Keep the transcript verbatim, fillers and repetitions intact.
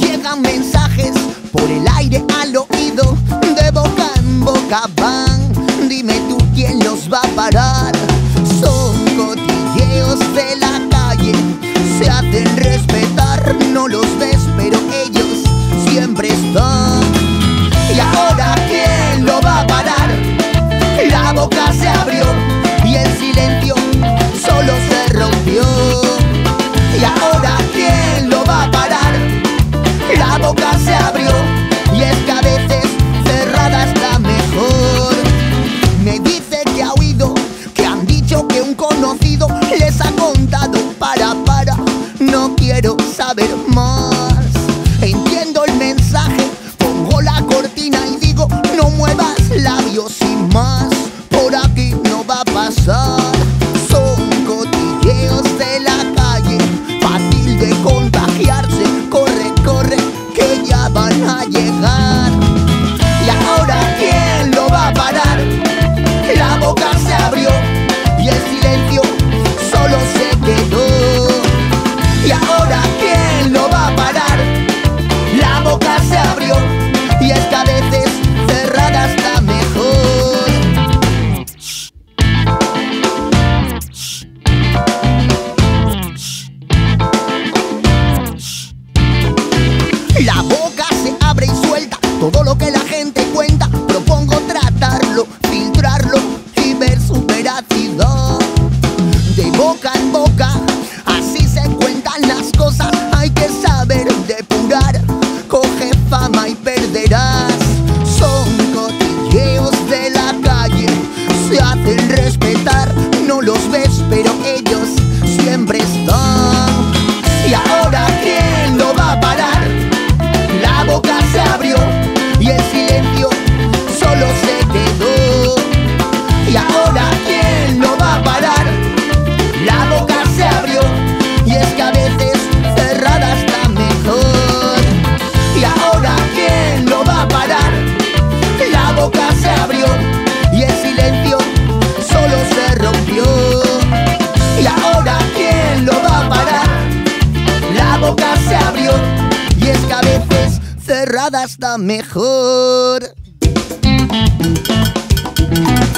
llegan mensajes por el aire al oído, de boca en boca van. Dime tú quién los va a parar. Son cotilleos de la calle, se hacen respetar, no los ves pero ellos siempre están. Y ahora ¿quién lo va a parar? La boca se abrió y el silencio solo se rompió. Y ahora ¿quién lo va a parar? La boca se abrió y es que a veces cerrada está mejor. Me dice que ha oído, que han dicho que un conocido les ha contado. Para, para, no quiero saber más. Entiendo el mensaje, pongo la cortina y digo no muevas labios sin más. Por aquí no va a pasar. Son cotilleos de la calle, fácil de contagiarse. Corre, corre, que ya van a llegar. Y ahora ¿quién lo va a parar? La boca se abrió y el silencio solo se quedó. Y ahora ¿quién lo va a parar? La boca se abrió y es que a veces cerrada está mejor. La boca se abre y suelta todo lo que la gente cuenta. Propongo tratarlo, filtrarlo y ver su veracidad. De boca en boca, así se cuentan las cosas. Hay que saber depurar, coge fama y perderás. Son cotilleos de la calle, se hacen respetar, no los ves pero ellos siempre están. Y ahora ¿quién lo va a parar? La boca se abrió y el silencio solo se quedó. Y ahora ¿quién lo va a parar? La boca se abrió y es que a veces cerrada está mejor. Y ahora ¿quién lo va a parar? La boca se abrió y el silencio solo se rompió. Y ahora ¿quién lo va a parar? La boca se abrió y es que a veces cerrada está mejor.